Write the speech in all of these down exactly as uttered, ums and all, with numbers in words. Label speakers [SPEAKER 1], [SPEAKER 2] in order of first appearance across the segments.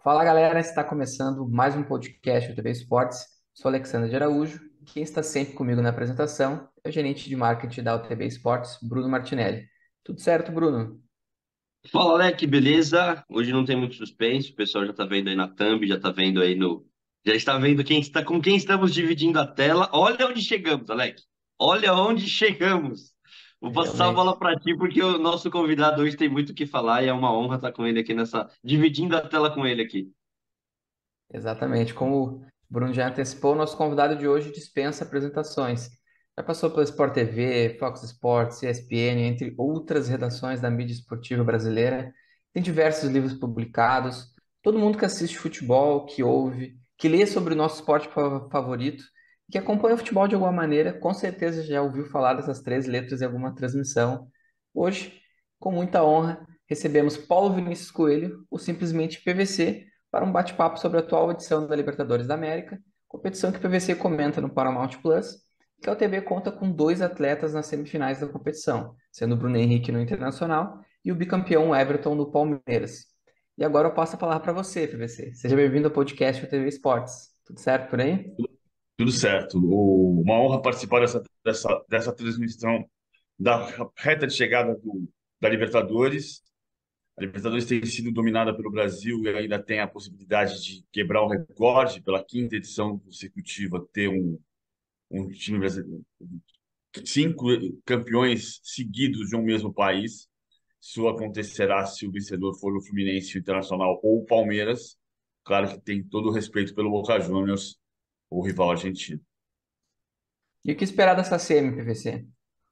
[SPEAKER 1] Fala galera, está começando mais um podcast do T V Esportes. Sou Alexandre de Araújo. Quem está sempre comigo na apresentação é o gerente de marketing da U T V Esportes, Bruno Martinelli. Tudo certo, Bruno?
[SPEAKER 2] Fala, Alec, beleza? Hoje não tem muito suspense, o pessoal já tá vendo aí na thumb, já tá vendo aí no. Já está vendo quem está, com quem estamos dividindo a tela. Olha onde chegamos, Alec. Olha onde chegamos. Vou passar a bola
[SPEAKER 1] Realmente,
[SPEAKER 2] para ti, porque o nosso convidado hoje tem muito o que falar e é uma honra estar com ele aqui nessa. Dividindo a tela com ele aqui.
[SPEAKER 1] exatamente. Como o Bruno já antecipou, nosso convidado de hoje dispensa apresentações. Já passou pela Sport T V, Fox Sports, E S P N, entre outras redações da mídia esportiva brasileira. Tem diversos livros publicados. Todo mundo que assiste futebol, que ouve, que lê sobre o nosso esporte fa- favorito, que acompanha o futebol de alguma maneira, com certeza já ouviu falar dessas três letras em alguma transmissão. Hoje, com muita honra, recebemos Paulo Vinícius Coelho, ou simplesmente P V C, para um bate-papo sobre a atual edição da Libertadores da América, competição que o P V C comenta no Paramount Plus, que a U T B conta com dois atletas nas semifinais da competição, sendo o Bruno Henrique no Internacional e o bicampeão Everton no Palmeiras. E agora eu passo a palavra para você, P V C. Seja bem-vindo ao podcast U T V Esportes. Tudo certo por aí?
[SPEAKER 3] Tudo certo. O- uma honra participar dessa, dessa, dessa transmissão da reta de chegada do, da Libertadores. A Libertadores tem sido dominada pelo Brasil e ainda tem a possibilidade de quebrar o recorde pela quinta edição consecutiva, ter um, um time brasileiro, cinco campeões seguidos de um mesmo país. Isso acontecerá se o vencedor for o Fluminense, o Internacional ou o Palmeiras. Claro que tem todo o respeito pelo Boca Juniors, o rival argentino.
[SPEAKER 1] E o que esperar dessa semi, P V C?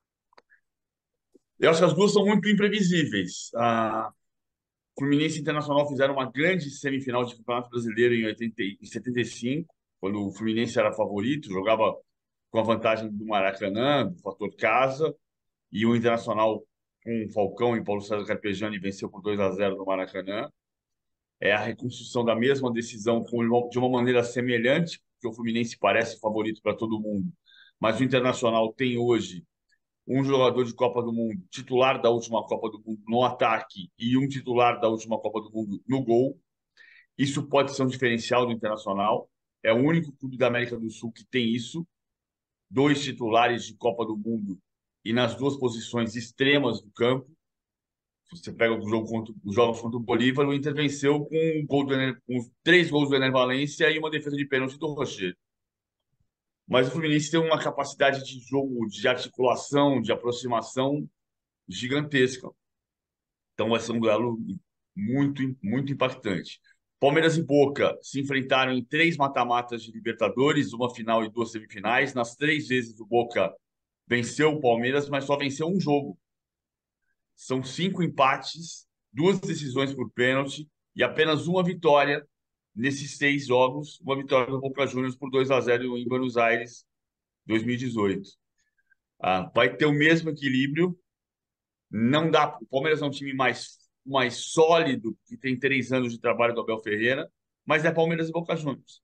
[SPEAKER 3] Eu acho que as duas são muito imprevisíveis. A Fluminense e Internacional fizeram uma grande semifinal de Campeonato Brasileiro em, oitenta, e- em setenta e cinco, quando o Fluminense era favorito, jogava com a vantagem do Maracanã, do fator casa, e o Internacional com o Falcão e Paulo César Carpegiani venceu por dois a zero no Maracanã. É a reconstrução da mesma decisão com uma- de uma maneira semelhante, porque o Fluminense parece favorito para todo mundo, mas o Internacional tem hoje um jogador de Copa do Mundo, titular da última Copa do Mundo no ataque e um titular da última Copa do Mundo no gol. Isso pode ser um diferencial do Internacional. É o único clube da América do Sul que tem isso. Dois titulares de Copa do Mundo e nas duas posições extremas do campo. Você pega o jogo contra, os jogos contra o Bolívar, o Inter venceu com, um gol do Ener, com três gols do Ener Valencia e uma defesa de pênalti do Rocher. Mas o Fluminense tem uma capacidade de jogo, de articulação, de aproximação gigantesca. Então vai ser um duelo muito, muito impactante. Palmeiras e Boca se enfrentaram em três mata-matas de Libertadores, uma final e duas semifinais. Nas três vezes o Boca venceu o Palmeiras, mas só venceu um jogo. São cinco empates, duas decisões por pênalti e apenas uma vitória nesses seis jogos. Uma vitória do Boca Juniors por dois a zero em Buenos Aires, dois mil e dezoito. Ah, vai ter o mesmo equilíbrio. Não dá. O Palmeiras é um time mais, mais sólido, que tem três anos de trabalho do Abel Ferreira, mas é Palmeiras e Boca Juniors.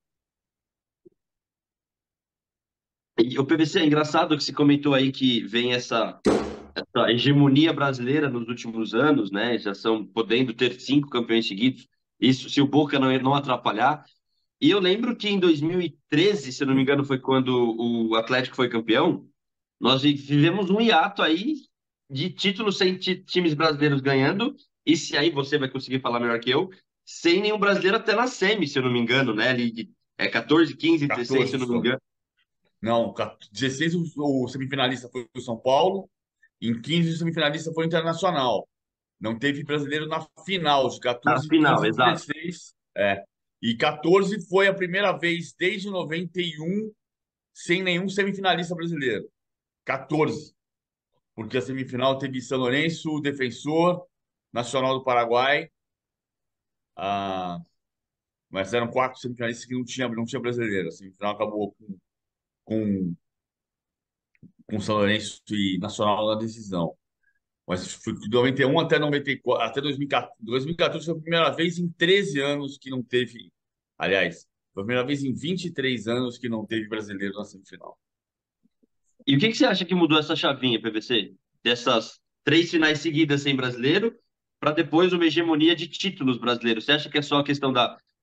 [SPEAKER 2] E o P V C, é engraçado que você comentou aí que vem essa, essa hegemonia brasileira nos últimos anos, né? Já são podendo ter cinco campeões seguidos. Isso se o Boca não, não atrapalhar. E eu lembro que em dois mil e treze, se eu não me engano, foi quando o Atlético foi campeão. Nós vi- vivemos um hiato aí de títulos sem ti- times brasileiros ganhando. E se aí você vai conseguir falar melhor que eu, sem nenhum brasileiro até na semi, se eu não me engano, né? Ali de, é catorze, quinze, dezesseis, se
[SPEAKER 3] quatorze
[SPEAKER 2] eu não me
[SPEAKER 3] só.
[SPEAKER 2] engano.
[SPEAKER 3] Não, dezesseis o, o semifinalista foi o São Paulo, em quinze o semifinalista foi o Internacional. Não teve brasileiro na final, de
[SPEAKER 2] A
[SPEAKER 3] quatorze,
[SPEAKER 2] final,
[SPEAKER 3] quinze e
[SPEAKER 2] exato.
[SPEAKER 3] dezesseis. É. E quatorze foi a primeira vez desde noventa e um sem nenhum semifinalista brasileiro. quatorze. Porque a semifinal teve São Lourenço, Defensor, Nacional do Paraguai. Ah, mas eram quatro semifinalistas que não tinha, não tinha brasileiro. A semifinal acabou com, com, com São Lourenço e Nacional na decisão. Mas foi de noventa e um até noventa e quatro, até dois mil e quatorze. dois mil e quatorze foi a primeira vez em treze anos que não teve. Aliás, foi a primeira vez em vinte e três anos que não teve brasileiro na semifinal.
[SPEAKER 2] E o que que você acha que mudou essa chavinha, P V C? Dessas três finais seguidas sem brasileiro, para depois uma hegemonia de títulos brasileiros. Você acha que é só a questão da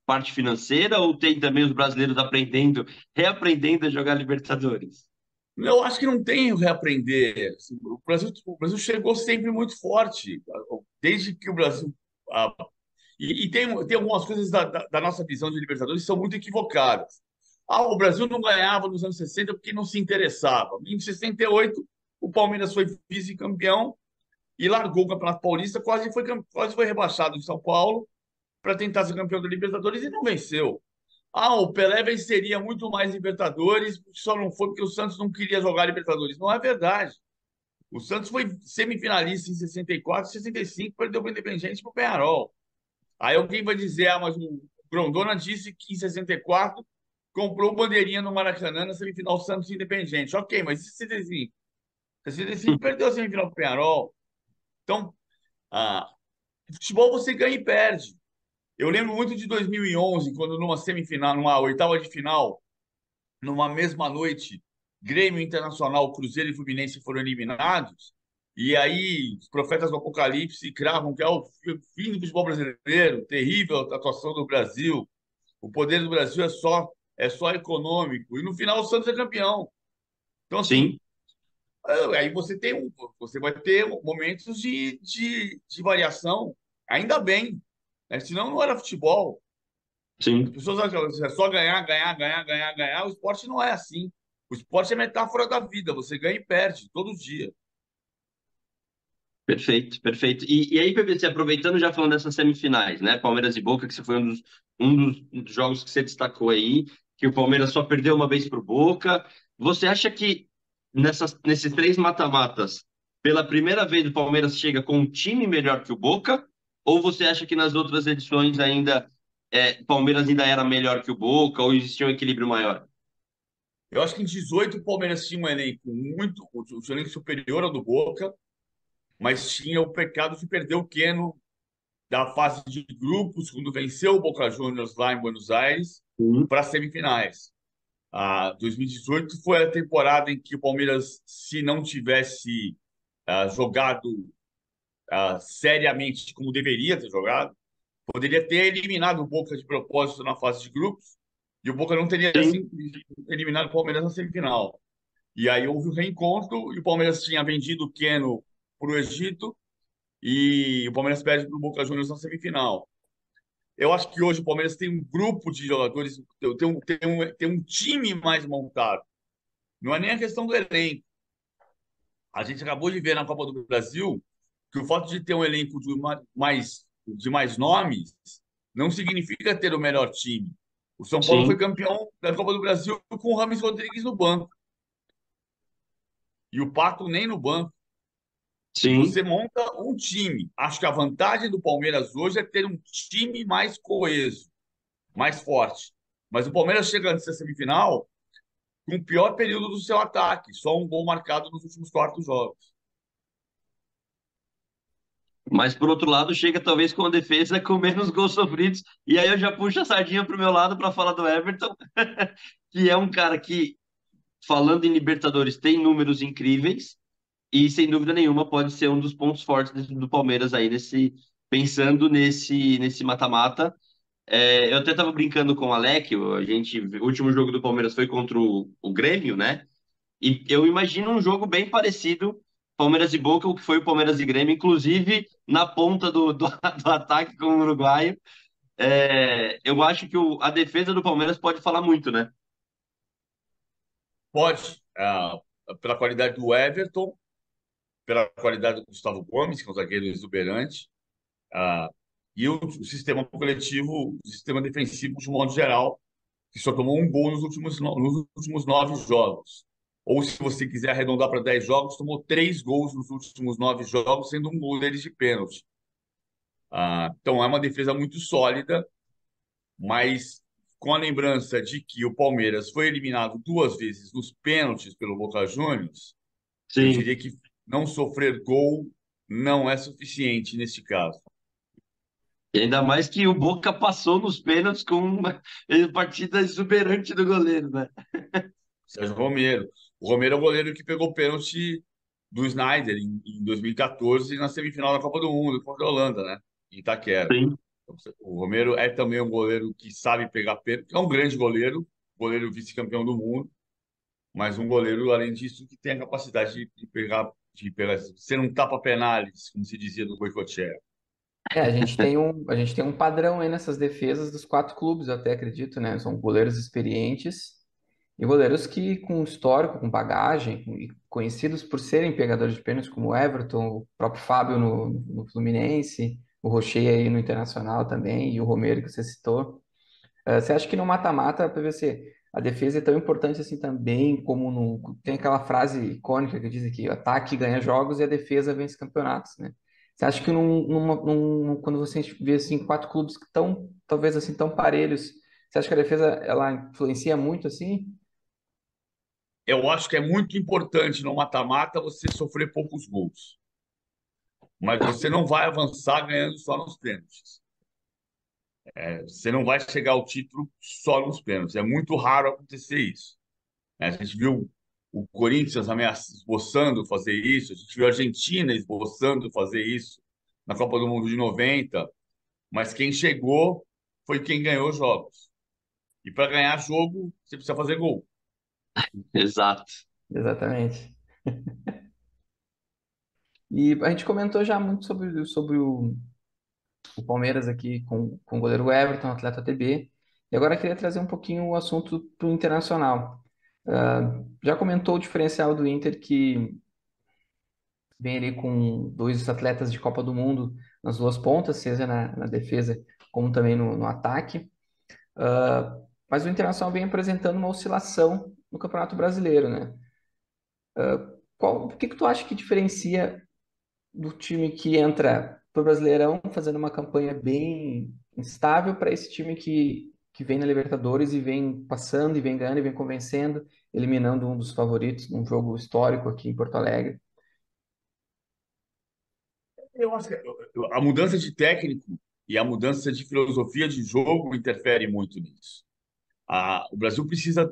[SPEAKER 2] parte financeira ou tem também os brasileiros aprendendo, reaprendendo a jogar Libertadores?
[SPEAKER 3] Eu acho que não tem o reaprender. Assim, O Brasil, o Brasil chegou sempre muito forte, desde que o Brasil. ah, e, e tem, tem algumas coisas da, da, da nossa visão de Libertadores que são muito equivocadas. Ah, o Brasil não ganhava nos anos sessenta porque não se interessava. Em sessenta e oito, o Palmeiras foi vice-campeão e largou o Campeonato Paulista, quase foi, cam- quase foi rebaixado em São Paulo para tentar ser campeão da Libertadores e não venceu. Ah, o Pelé venceria muito mais Libertadores, só não foi porque o Santos não queria jogar Libertadores. Não é verdade. O Santos foi semifinalista em sessenta e quatro, sessenta e cinco, perdeu para o Independiente e para o Penharol. Aí alguém vai dizer, ah, mas o Grondona disse que em sessenta e quatro comprou bandeirinha no Maracanã na semifinal Santos e Independiente. Ok, mas e sessenta e cinco? sessenta e cinco perdeu a semifinal para o Penharol. Então, ah, futebol você ganha e perde. Eu lembro muito de dois mil e onze, quando numa semifinal, numa oitava de final, numa mesma noite, Grêmio Internacional, Cruzeiro e Fluminense foram eliminados. E aí, os profetas do Apocalipse cravam que é o fim do futebol brasileiro, terrível a atuação do Brasil, o poder do Brasil é só, é só econômico. E no final, o Santos é campeão. Então, assim,
[SPEAKER 2] Sim,
[SPEAKER 3] aí você tem um, você vai ter momentos de, de, de variação, ainda bem, né? Senão não era futebol. As
[SPEAKER 2] sim.
[SPEAKER 3] pessoas acham que é só ganhar, ganhar, ganhar, ganhar, ganhar. O esporte não é assim. O esporte é metáfora da vida. Você ganha e perde todo dia.
[SPEAKER 2] Perfeito, perfeito. E, e aí, P V C, aproveitando já falando dessas semifinais, né? Palmeiras e Boca, que você foi um dos, um dos, um dos jogos que você destacou aí, que o Palmeiras só perdeu uma vez para o Boca. Você acha que nessas, nesses três mata-matas, pela primeira vez o Palmeiras chega com um time melhor que o Boca? Ou você acha que nas outras edições ainda é, o Palmeiras ainda era melhor que o Boca, ou existia um equilíbrio maior?
[SPEAKER 3] Eu acho que em dezoito o Palmeiras tinha um elenco muito, um elenco superior ao do Boca, mas tinha o pecado de perder o Keno da fase de grupos, quando venceu o Boca Juniors lá em Buenos Aires,
[SPEAKER 2] Sim,
[SPEAKER 3] para as semifinais. A dois mil e dezoito foi a temporada em que o Palmeiras, se não tivesse ah, jogado ah, seriamente como deveria ter jogado, poderia ter eliminado o Boca de propósito na fase de grupos e o Boca não teria
[SPEAKER 2] sim,
[SPEAKER 3] assim, eliminado o Palmeiras na semifinal. E aí houve o reencontro e o Palmeiras tinha vendido o Keno para o Egito e o Palmeiras perde para o Boca Juniors na semifinal. Eu acho que hoje o Palmeiras tem um grupo de jogadores, tem um, tem um, tem um time mais montado. Não é nem a questão do elenco. A gente acabou de ver na Copa do Brasil que o fato de ter um elenco de mais, de mais nomes não significa ter o melhor time. O São Paulo foi
[SPEAKER 2] sim,
[SPEAKER 3] campeão da Copa do Brasil com o Rames Rodrigues no banco e o Pato nem no banco. E
[SPEAKER 2] sim.
[SPEAKER 3] você monta um time. Acho que a vantagem do Palmeiras hoje é ter um time mais coeso, mais forte. Mas o Palmeiras chega nessa semifinal com o pior período do seu ataque, só um gol marcado nos últimos quatro jogos.
[SPEAKER 2] Mas, por outro lado, chega talvez com a defesa com menos gols sofridos. E aí eu já puxo a sardinha para o meu lado para falar do Everton, que é um cara que, falando em Libertadores, tem números incríveis e, sem dúvida nenhuma, pode ser um dos pontos fortes desse- do Palmeiras aí, nesse, pensando nesse nesse mata-mata. É, eu até estava brincando com o Alec, o- a gente, o último jogo do Palmeiras foi contra o, o Grêmio, né? E eu imagino um jogo bem parecido, Palmeiras e Boca, o que foi o Palmeiras e Grêmio, inclusive na ponta do, do, do ataque com o uruguaio. É, eu acho que o- a defesa do Palmeiras pode falar muito, né?
[SPEAKER 3] Pode, ah, pela qualidade do Everton, pela qualidade do Gustavo Gomes, que é um zagueiro exuberante, ah, e o, o sistema coletivo, o sistema defensivo de um modo geral, que só tomou um gol nos últimos, no- nos últimos nove jogos. Ou, se você quiser arredondar para dez jogos, tomou três gols nos últimos nove jogos, sendo um gol deles de pênalti. Ah, então, é uma defesa muito sólida, mas com a lembrança de que o Palmeiras foi eliminado duas vezes nos pênaltis pelo Boca Juniors, eu
[SPEAKER 2] Sim.
[SPEAKER 3] diria que não sofrer gol não é suficiente neste caso.
[SPEAKER 2] E ainda mais que o Boca passou nos pênaltis com uma partida exuberante do goleiro, né?
[SPEAKER 3] Sérgio Romero. O Romero é o goleiro que pegou o pênalti do Snyder em, em dois mil e quatorze na semifinal da Copa do Mundo contra a Holanda, né? Em Itaquera.
[SPEAKER 2] Sim.
[SPEAKER 3] O Romero é também um goleiro que sabe pegar pênalti, é um grande goleiro, goleiro vice-campeão do mundo, mas um goleiro, além disso, que tem a capacidade de, de pegar, de pegar, ser um tapa-penales, como se dizia do Goicoechea.
[SPEAKER 1] É, a gente tem um, a gente tem um padrão aí nessas defesas dos quatro clubes, eu até acredito, né? São goleiros experientes e goleiros que com histórico, com bagagem, e conhecidos por serem pegadores de pênaltis, como o Everton, o próprio Fábio no, no Fluminense, o Rocher aí no Internacional também, e o Romero que você citou. Eh, Você acha que no mata-mata, P V C, a defesa é tão importante assim também, como no... Tem aquela frase icônica que diz que o ataque ganha jogos e a defesa vence campeonatos, né? Você acha que num, numa- num- quando você vê assim, quatro clubes que estão, talvez assim, tão parelhos, você acha que a defesa ela influencia muito assim?
[SPEAKER 3] Eu acho que é muito importante no mata-mata você sofrer poucos gols, mas você não vai avançar ganhando só nos pênaltis. É, você não vai chegar ao título só nos pênaltis. É muito raro acontecer isso. A gente viu o Corinthians ameaça- esboçando fazer isso, a gente viu a Argentina esboçando fazer isso na Copa do Mundo de noventa, mas quem chegou foi quem ganhou os jogos. E para ganhar jogo, você precisa fazer gol.
[SPEAKER 2] Exato.
[SPEAKER 1] Exatamente. E a gente comentou já muito sobre, sobre o, o Palmeiras aqui com, com o goleiro Everton, atleta T B. E agora eu queria trazer um pouquinho o assunto para o Internacional. Ah, já comentou o diferencial do Inter que vem ali com dois atletas de Copa do Mundo nas duas pontas, seja na, na defesa como também no, no ataque. Ah, mas o Internacional vem apresentando uma oscilação no Campeonato Brasileiro, né? Qual, o que que tu acha que diferencia do time que entra pro Brasileirão fazendo uma campanha bem instável para esse time que, que vem na Libertadores e vem passando e vem ganhando e vem convencendo, eliminando um dos favoritos num jogo histórico aqui em Porto Alegre?
[SPEAKER 3] Eu acho que a mudança de técnico e a mudança de filosofia de jogo interfere muito nisso. A, o Brasil precisa.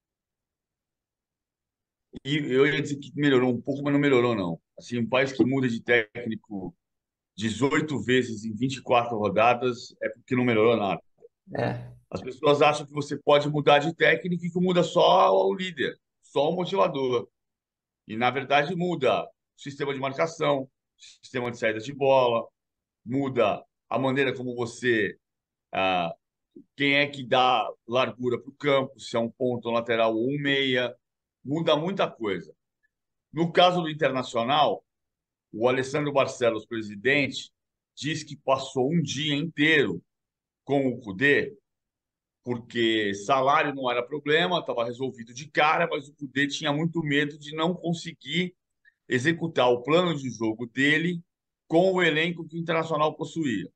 [SPEAKER 3] E eu ia dizer que melhorou um pouco, mas não melhorou, não. Assim, um país que muda de técnico dezoito vezes em vinte e quatro rodadas é porque não melhorou nada.
[SPEAKER 1] É,
[SPEAKER 3] As pessoas acham que você pode mudar de técnico e que muda só o líder, só o motivador. E, na verdade, muda o sistema de marcação, sistema de saída de bola, muda a maneira como você. Ah, quem é que dá largura para o campo, se é um ponto um lateral ou um meia, muda muita coisa. No caso do Internacional, o Alessandro Barcelos, presidente, diz que passou um dia inteiro com o Cudê, porque salário não era problema, estava resolvido de cara, mas o Cudê tinha muito medo de não conseguir executar o plano de jogo dele com o elenco que o Internacional possuía.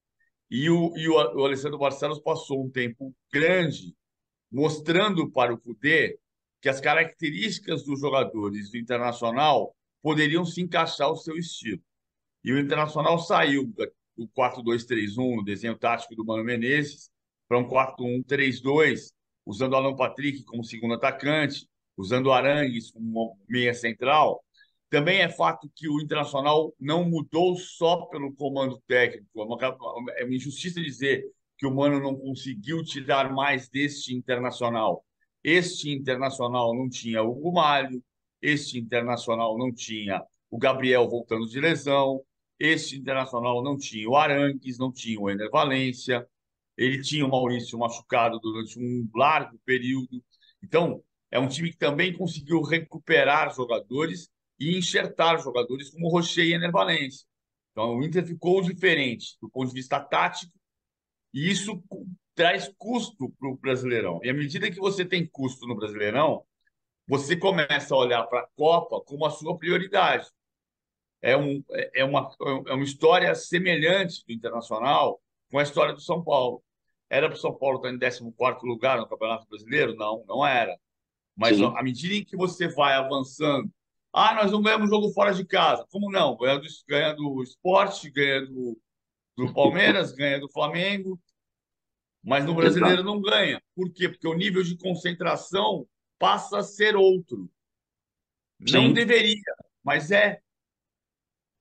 [SPEAKER 3] E o, e o, o Alessandro Barcelos passou um tempo grande mostrando para o Cudê que as características dos jogadores do Internacional poderiam se encaixar ao seu estilo. E o Internacional saiu do quatro dois três um, no desenho tático do Mano Menezes, para um quatro um três dois, usando o Alan Patrick como segundo atacante, usando o Arangues como meia central. Também é fato que o Internacional não mudou só pelo comando técnico. É uma, é uma injustiça dizer que o Mano não conseguiu tirar mais deste Internacional. Este Internacional não tinha o Hugo Malho, este Internacional não tinha o Gabriel voltando de lesão, este Internacional não tinha o Arangues, não tinha o Ener Valencia, ele tinha o Maurício machucado durante um largo período. Então, é um time que também conseguiu recuperar jogadores e enxertar jogadores como Rocher e Ener Valencia. Então, o Inter ficou diferente do ponto de vista tático e isso traz custo para o Brasileirão. E à medida que você tem custo no Brasileirão, você começa a olhar para a Copa como a sua prioridade. É, um, é, uma, é uma história semelhante do Internacional com a história do São Paulo. Era para o São Paulo estar em décimo quarto lugar no Campeonato Brasileiro? Não, não era. Mas
[SPEAKER 2] Sim,
[SPEAKER 3] à medida em que você vai avançando, ah, nós não ganhamos jogo fora de casa. Como não? Ganha do, ganha do Sport, ganha do, do Palmeiras, ganha do Flamengo, mas no Brasileiro
[SPEAKER 2] exato.
[SPEAKER 3] não ganha. Por quê? Porque o nível de concentração passa a ser outro. Não
[SPEAKER 2] Sim.
[SPEAKER 3] deveria, mas é.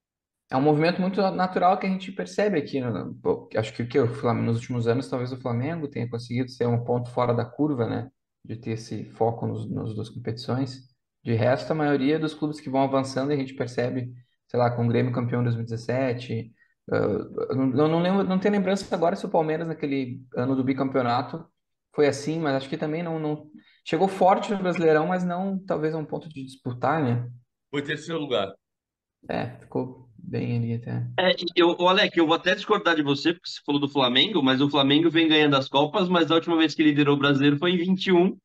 [SPEAKER 1] É um movimento muito natural que a gente percebe aqui. No- pô, acho que o que o Flamengo, nos últimos anos, talvez o Flamengo tenha conseguido ser um ponto fora da curva, né? De ter esse foco nos, nas duas competições. De resto, a maioria dos clubes que vão avançando, a gente percebe, sei lá, com o Grêmio campeão em dois mil e dezessete. ah, eu não, eu não lembro, não tenho lembrança agora se o Palmeiras, naquele ano do bicampeonato, foi assim, mas acho que também não, não... Chegou forte no Brasileirão, mas não, talvez, a um ponto de disputar, né?
[SPEAKER 3] Foi terceiro lugar.
[SPEAKER 1] É, ficou bem ali até.
[SPEAKER 2] É, eu, ô, Alec, eu vou até discordar de você, porque você falou do Flamengo, mas o Flamengo vem ganhando as Copas, mas a última vez que liderou o brasileiro foi em vinte e um,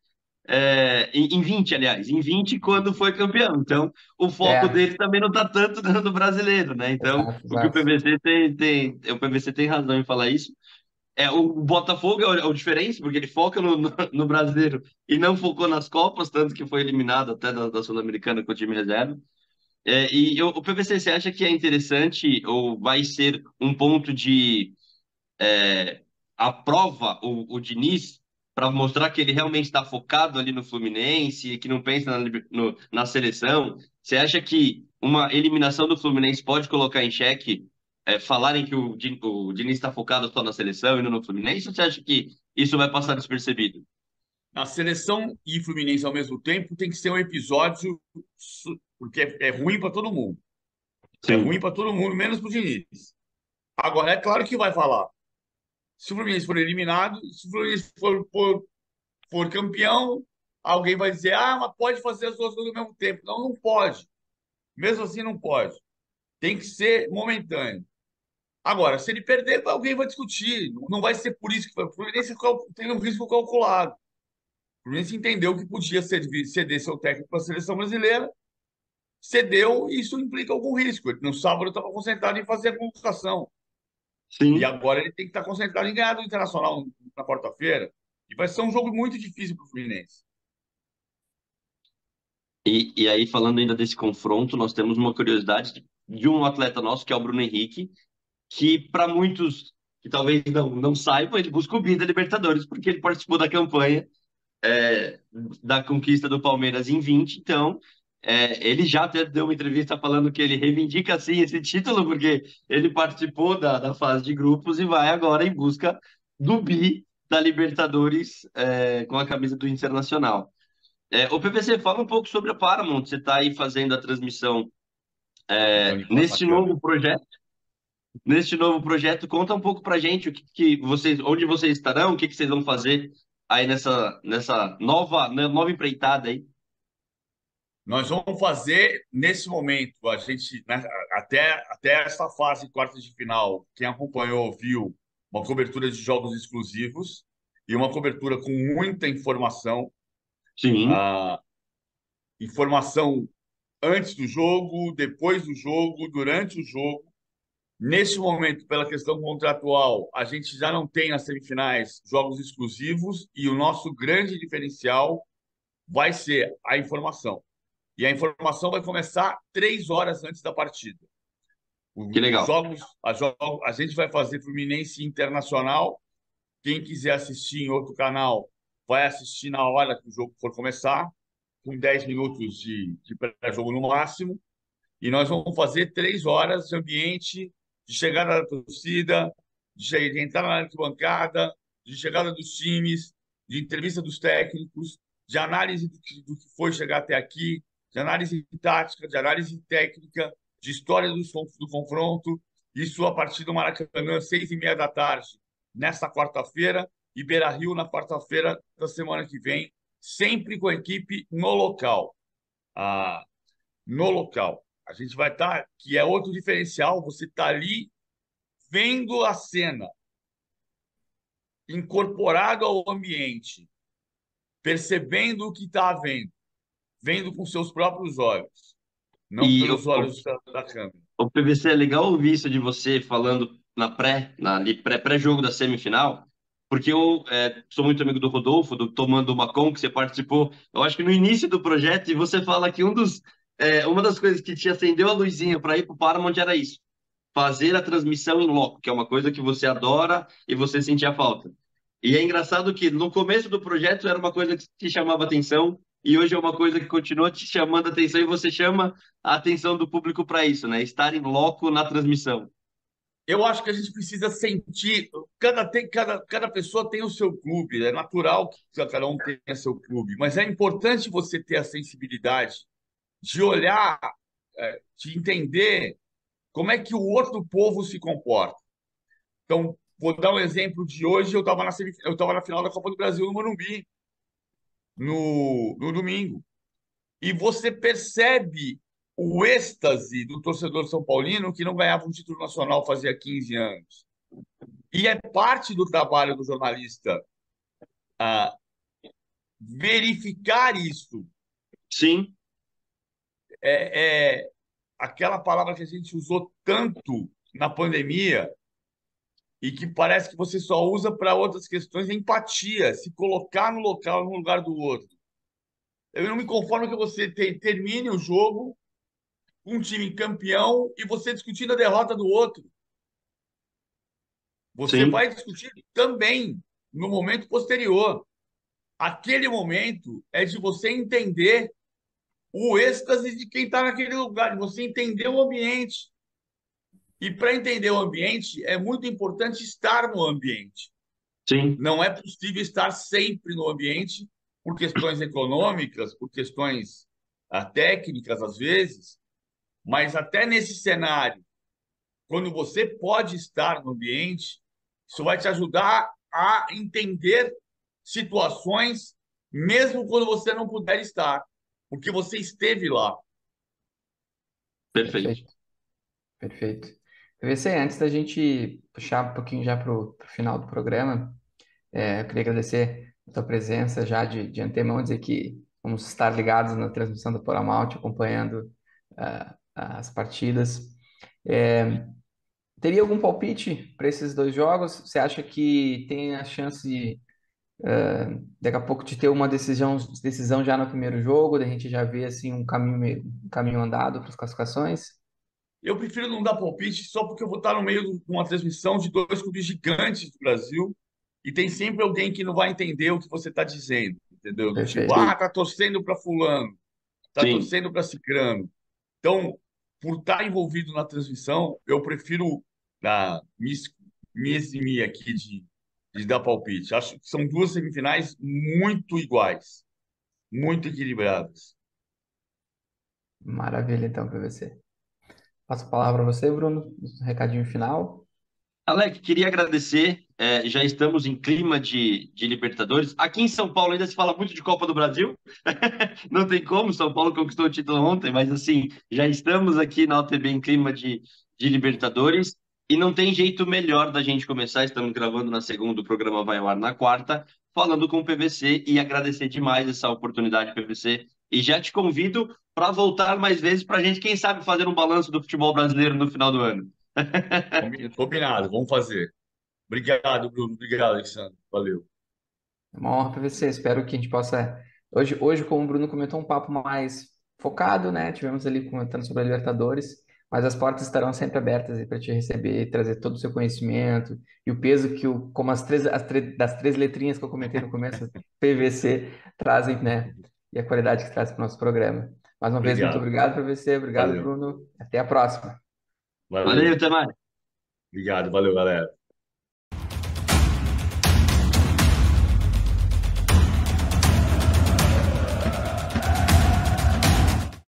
[SPEAKER 2] é, em, em vinte, aliás, em vinte quando foi campeão. Então, o foco
[SPEAKER 1] É,
[SPEAKER 2] dele também não está tanto no brasileiro, né? Então,
[SPEAKER 1] exato,
[SPEAKER 2] o que o
[SPEAKER 1] exato.
[SPEAKER 2] P V C tem, tem, o P V C tem razão em falar isso. É, o Botafogo é o, é o diferente, porque ele foca no, no, no brasileiro e não focou nas Copas, tanto que foi eliminado até da, da Sul-Americana com o time reserva. É, e eu, o P V C, você acha que é interessante ou vai ser um ponto de é, aprova o, o Diniz para mostrar que ele realmente está focado ali no Fluminense e que não pensa na, liber- no- na seleção? Você acha que uma eliminação do Fluminense pode colocar em xeque é, falarem que o, Di- o Diniz está focado só na seleção e não no Fluminense? Ou você acha que isso vai passar despercebido?
[SPEAKER 3] A seleção e Fluminense ao mesmo tempo tem que ser um episódio, su- porque é, é ruim para todo mundo. É ruim
[SPEAKER 2] Sim.
[SPEAKER 3] para todo mundo, menos para o Diniz. Agora, é claro que vai falar. Se o Fluminense for eliminado, se o Fluminense for, for, for campeão, alguém vai dizer: ah, mas pode fazer as duas coisas ao mesmo tempo. Não, não pode. Mesmo assim, não pode. Tem que ser momentâneo. Agora, se ele perder, alguém vai discutir. Não vai ser por isso que o Fluminense cal- tem um risco calculado. O Fluminense entendeu que podia ceder, ceder seu técnico para a seleção brasileira, cedeu e isso implica algum risco. Ele, no sábado estava concentrado em fazer a convocação. E
[SPEAKER 2] Sim.
[SPEAKER 3] agora ele tem que estar concentrado em ganhar do Internacional na quarta-feira. E vai ser um jogo muito difícil para o Fluminense.
[SPEAKER 2] E, e aí, falando ainda desse confronto, nós temos uma curiosidade de, de um atleta nosso, que é o Bruno Henrique, que para muitos que talvez não, não saibam, ele busca o bi da Libertadores, porque ele participou da campanha é, da conquista do Palmeiras em vinte. Então, é, ele já até deu uma entrevista falando que ele reivindica sim esse título, porque ele participou da, da fase de grupos e vai agora em busca do bi da Libertadores é, com a camisa do Internacional. É, o P V C, fala um pouco sobre a Paramount. Você está aí fazendo a transmissão
[SPEAKER 3] Então
[SPEAKER 2] é,
[SPEAKER 3] ele passa a
[SPEAKER 2] neste
[SPEAKER 3] câmera.
[SPEAKER 2] novo projeto. Neste novo projeto, conta um pouco para gente o que, que vocês, onde vocês estarão, o que, que vocês vão fazer aí nessa, nessa nova, né, nova empreitada aí.
[SPEAKER 3] Nós vamos fazer, nesse momento, a gente, né, até, até essa fase, quartas de final, quem acompanhou viu uma cobertura de jogos exclusivos e uma cobertura com muita informação.
[SPEAKER 2] Sim,
[SPEAKER 3] A informação antes do jogo, depois do jogo, durante o jogo. Neste momento, pela questão contratual, a gente já não tem nas semifinais jogos exclusivos e o nosso grande diferencial vai ser a informação. E a informação vai começar três horas antes da partida.
[SPEAKER 2] que
[SPEAKER 3] Os
[SPEAKER 2] legal.
[SPEAKER 3] jogos, a, jo- a gente vai fazer Fluminense Internacional. Quem quiser assistir em outro canal, vai assistir na hora que o jogo for começar, com dez minutos de, de pré-jogo no máximo. E nós vamos fazer três horas de ambiente, de chegada da torcida, de, che- de entrar na arquibancada, de chegada dos times, de entrevista dos técnicos, de análise do que, do que foi chegar até aqui, de análise tática, de análise técnica, de história dos con- do confronto. Isso a partir do Maracanã, seis e meia da tarde, nesta quarta-feira, e Beira-Rio na quarta-feira da semana que vem, sempre com a equipe no local. Ah, no local. A gente vai estar, que é outro diferencial, você está ali vendo a cena, incorporado ao ambiente, percebendo o que está vendo, vendo com seus próprios olhos, não
[SPEAKER 2] E o,
[SPEAKER 3] pelos
[SPEAKER 2] o,
[SPEAKER 3] olhos da, da câmera.
[SPEAKER 2] o P V C é legal ouvir isso de você falando na pré, na ali, pré, pré-jogo da semifinal, porque eu é, sou muito amigo do Rodolfo, do Tomando uma Com, que você participou, eu acho que no início do projeto, e você fala que um dos, é, uma das coisas que te acendeu a luzinha para ir para o Paramount era isso, fazer a transmissão em loco, que é uma coisa que você adora e você sentia falta. E é engraçado que no começo do projeto era uma coisa que te chamava atenção, e hoje é uma coisa que continua te chamando a atenção e você chama a atenção do público para isso, né? Estar em loco na transmissão.
[SPEAKER 3] Eu acho que a gente precisa sentir. Cada, tem, cada, cada pessoa tem o seu clube. É natural que cada um tenha seu clube. Mas é importante você ter a sensibilidade de olhar, é, de entender como é que o outro povo se comporta. Então, vou dar um exemplo de hoje. Eu estava na, semif- eu estava na final da Copa do Brasil no Morumbi, no, no domingo. E você percebe o êxtase do torcedor são paulino que não ganhava um título nacional fazia quinze anos. E é parte do trabalho do jornalista ah, verificar isso.
[SPEAKER 2] Sim,
[SPEAKER 3] É, é aquela palavra que a gente usou tanto na pandemia e que parece que você só usa para outras questões, é empatia, se colocar no local, no lugar do outro. Eu não me conformo que você te- termine o jogo com um time campeão e você discutindo a derrota do outro. Você
[SPEAKER 2] sim,
[SPEAKER 3] vai discutir também no momento posterior. Aquele momento é de você entender o êxtase de quem está naquele lugar, de você entender o ambiente. E para entender o ambiente, é muito importante estar no ambiente.
[SPEAKER 2] sim,
[SPEAKER 3] Não é possível estar sempre no ambiente por questões econômicas, por questões ah, técnicas, às vezes, mas até nesse cenário, quando você pode estar no ambiente, isso vai te ajudar a entender situações, mesmo quando você não puder estar, porque você esteve lá.
[SPEAKER 2] perfeito.
[SPEAKER 1] Perfeito, perfeito. P V C, antes da gente puxar um pouquinho já para o final do programa, é, eu queria agradecer a tua presença já de, de antemão, dizer que vamos estar ligados na transmissão do Paramount, acompanhando ah, as partidas. É, teria algum palpite para esses dois jogos? Você acha que tem a chance, ah, daqui a pouco, de ter uma decisão, decisão já no primeiro jogo, da gente já ver assim, um caminho, meio- um caminho andado para as classificações?
[SPEAKER 3] Eu prefiro não dar palpite só porque eu vou estar no meio de uma transmissão de dois clubes gigantes do Brasil e tem sempre alguém que não vai entender o que você está dizendo, entendeu? Do tipo,
[SPEAKER 1] Perfeito.
[SPEAKER 3] ah, tá torcendo para fulano, tá
[SPEAKER 2] Sim.
[SPEAKER 3] torcendo para cicrano. Então, por estar envolvido na transmissão, eu prefiro ah, me, ex- me eximir aqui de, de dar palpite. Acho que são duas semifinais muito iguais, muito equilibradas.
[SPEAKER 1] Maravilha, então, P V C. Passo a palavra a você, Bruno, um recadinho final.
[SPEAKER 2] Alex, queria agradecer. É, já estamos em clima de, de Libertadores. Aqui em São Paulo ainda se fala muito de Copa do Brasil. Não tem como, São Paulo conquistou o título ontem, mas assim, já estamos aqui na U T B em clima de, de Libertadores. E não tem jeito melhor da gente começar. Estamos gravando na segunda, o programa vai ao ar na quarta, falando com o P V C e agradecer demais essa oportunidade, P V C. E já te convido para voltar mais vezes para a gente, quem sabe, fazer um balanço do futebol brasileiro no final do ano.
[SPEAKER 3] Combi- Combinado, vamos fazer. Obrigado, Bruno. Obrigado, Alexandre. Valeu.
[SPEAKER 1] É uma honra, P V C. Espero que a gente possa. Hoje, hoje, como o Bruno comentou, um papo mais focado, né? Tivemos ali comentando sobre a Libertadores, mas as portas estarão sempre abertas para te receber, trazer todo o seu conhecimento e o peso que, o, como as três, as três, das três letrinhas que eu comentei no começo, P V C, trazem, né? E a qualidade que traz para o nosso programa. Mais uma vez, muito
[SPEAKER 3] Obrigado.
[SPEAKER 1] obrigado, P V C. Obrigado,
[SPEAKER 3] Valeu.
[SPEAKER 1] Bruno. Até a próxima.
[SPEAKER 2] Valeu,
[SPEAKER 3] Valeu.
[SPEAKER 2] até mais.
[SPEAKER 3] Obrigado. Valeu, galera.